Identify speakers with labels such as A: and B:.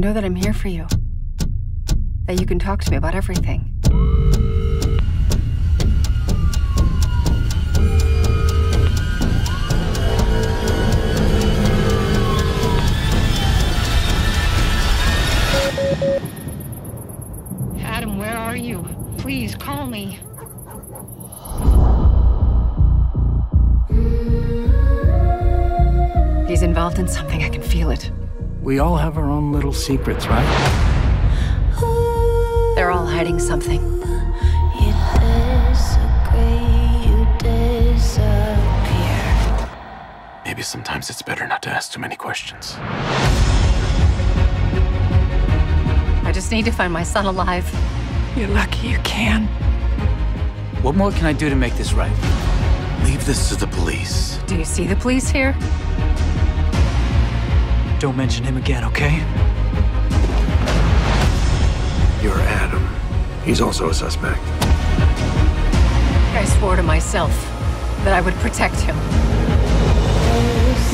A: know that I'm here for you. That you can talk to me about everything.
B: Adam, where are you? Please, call me.
A: He's involved in something, I can feel it.
C: We all have our own little secrets, right?
A: They're all hiding something.
D: You disagree, you disappear.
E: Maybe sometimes it's better not to ask too many questions.
A: I just need to find my son alive.
C: You're lucky you can.
F: What more can I do to make this right?
E: Leave this to the police.
A: Do you see the police here?
C: Don't mention him again, okay?
G: You're Adam. He's also a suspect.
A: I swore to myself that I would protect him.